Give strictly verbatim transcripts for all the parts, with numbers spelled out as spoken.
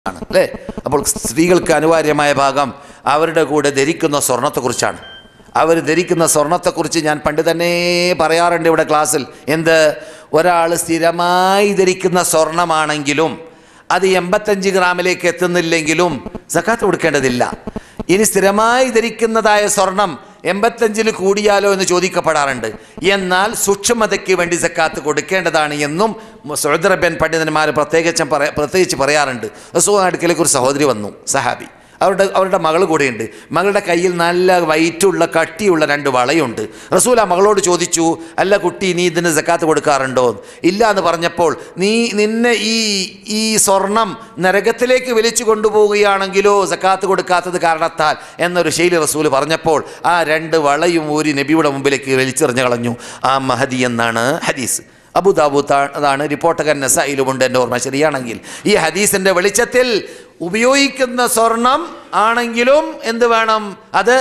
അല്ലേ? അപ്പോൾ സ്ത്രീകൾക്ക് അനിവാര്യമായ ഭാഗം അവരുടെ കൂടെ ധരിക്കുന്ന സ്വർണത്തെക്കുറിച്ചാണ്. അവർ ധരിക്കുന്ന സ്വർണത്തെക്കുറിച്ച് ഞാൻ പണ്ട് തന്നെ പറയാറുണ്ട് ഇവിടെ ക്ലാസ്സിൽ. എന്ത്, ഒരാൾ സ്ഥിരമായി ധരിക്കുന്ന സ്വർണമാണെങ്കിലും അത് എൺപത്തഞ്ച് ഗ്രാമിലേക്ക് എത്തുന്നില്ലെങ്കിലും സക്കാത്ത് കൊടുക്കേണ്ടതില്ല. ഇനി സ്ഥിരമായി ധരിക്കുന്നതായ സ്വർണം എൺപത്തഞ്ചിൽ കൂടിയാലോ എന്ന് ചോദിക്കപ്പെടാറുണ്ട്. എന്നാൽ സൂക്ഷ്മതയ്ക്ക് വേണ്ടി സക്കാത്ത് കൊടുക്കേണ്ടതാണ് എന്നും സൗദി അറേബ്യൻ പണ്ഡിതന്മാർ പ്രത്യേകിച്ചും പറയാ പ്രത്യേകിച്ച് പറയാറുണ്ട്. റസൂലുള്ളാഹിയുടെ അടുക്കലേക്ക് ഒരു സഹോദരി വന്നു, സഹാബി. അവരുടെ അവരുടെ മകൾ കൂടെയുണ്ട്. മകളുടെ കയ്യിൽ നല്ല വൈറ്റുള്ള കട്ടിയുള്ള രണ്ട് വളയുണ്ട്. റസൂൽ ആ മകളോട് ചോദിച്ചു, അല്ല കുട്ടി, നീ ഇതിന് സക്കാത്ത് കൊടുക്കാറുണ്ടോ? ഇല്ല എന്ന് പറഞ്ഞപ്പോൾ, നീ നിന്നെ ഈ ഈ സ്വർണം നരകത്തിലേക്ക് വലിച്ചു കൊണ്ടുപോവുകയാണെങ്കിലോ സക്കാത്ത് കൊടുക്കാത്തത് കാരണത്താൽ എന്നൊരു ശൈലി റസൂൽ പറഞ്ഞപ്പോൾ ആ രണ്ട് വളയും ഒരു നബിയുടെ മുമ്പിലേക്ക് വലിച്ചെറിഞ്ഞു കളഞ്ഞു ആ മഹദി എന്നാണ് ഹദീസ്. അബൂദാവൂദ് അതാണ് റിപ്പോർട്ടകൻ നസായിലുമുണ്ട്, എൻ്റെ ഓർമ്മ ശരിയാണെങ്കിൽ. ഈ ഹദീസിൻ്റെ വെളിച്ചത്തിൽ ഉപയോഗിക്കുന്ന സ്വർണം ആണെങ്കിലും എന്ത് വേണം, അത്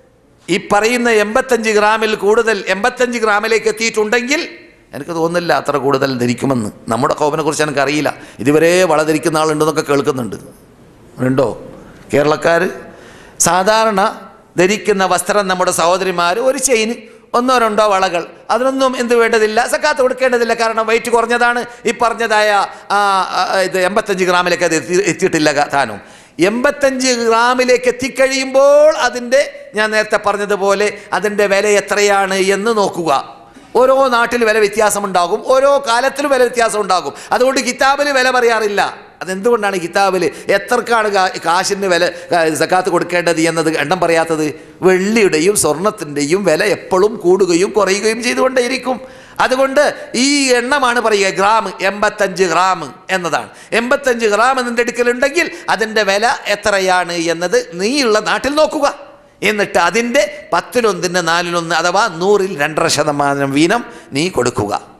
ഈ പറയുന്ന എൺപത്തഞ്ച് ഗ്രാമിൽ കൂടുതൽ എൺപത്തഞ്ച് ഗ്രാമിലേക്ക് എത്തിയിട്ടുണ്ടെങ്കിൽ എനിക്ക് തോന്നുന്നില്ല അത്ര കൂടുതൽ ധരിക്കുമെന്ന്. നമ്മുടെ കൗമിനെ കുറിച്ച് എനിക്കറിയില്ല. ഇതുവരെ വള ധരിക്കുന്ന ആളുണ്ടെന്നൊക്കെ കേൾക്കുന്നുണ്ട്. ഉണ്ടോ? കേരളക്കാർ സാധാരണ ധരിക്കുന്ന വസ്ത്രം നമ്മുടെ സഹോദരിമാർ ഒരു ചെയിന്, ഒന്നോ രണ്ടോ വളകൾ, അതിനൊന്നും എന്ത് വേണ്ടതില്ല, സക്കാത്ത് കൊടുക്കേണ്ടതില്ല. കാരണം വെയിറ്റ് കുറഞ്ഞതാണ്. ഈ പറഞ്ഞതായ ഇത് എൺപത്തഞ്ച് ഗ്രാമിലേക്ക് അത് എത്തി എത്തിയിട്ടില്ല താനും. എൺപത്തഞ്ച് ഗ്രാമിലേക്ക് എത്തിക്കഴിയുമ്പോൾ അതിൻ്റെ, ഞാൻ നേരത്തെ പറഞ്ഞതുപോലെ അതിൻ്റെ വില എത്രയാണ് എന്ന് നോക്കുക. ഓരോ നാട്ടിൽ വില വ്യത്യാസമുണ്ടാകും, ഓരോ കാലത്തിലും വില വ്യത്യാസം ഉണ്ടാകും. അതുകൊണ്ട് കിതാബിൽ വില പറയാറില്ല. അതെന്തുകൊണ്ടാണ് കിതാബിൽ എത്രക്കാണ് കാശിന് വില സക്കാത്ത് കൊടുക്കേണ്ടത് എന്നത് എണ്ണം പറയാത്തത്? വെള്ളിയുടെയും സ്വർണത്തിൻ്റെയും വില എപ്പോഴും കൂടുകയും കുറയുകയും ചെയ്തുകൊണ്ടേയിരിക്കും. അതുകൊണ്ട് ഈ എണ്ണമാണ് പറയുക, ഗ്രാം, എൺപത്തഞ്ച് ഗ്രാം എന്നതാണ്. എൺപത്തഞ്ച് ഗ്രാം നിൻ്റെ അടുക്കലുണ്ടെങ്കിൽ അതിൻ്റെ വില എത്രയാണ് എന്നത് നീയുള്ള നാട്ടിൽ നോക്കുക. എന്നിട്ട് അതിൻ്റെ പത്തിലൊന്നിൻ്റെ നാലിലൊന്ന് അഥവാ നൂറിൽ രണ്ടര ശതമാനം വീതം നീ കൊടുക്കുക.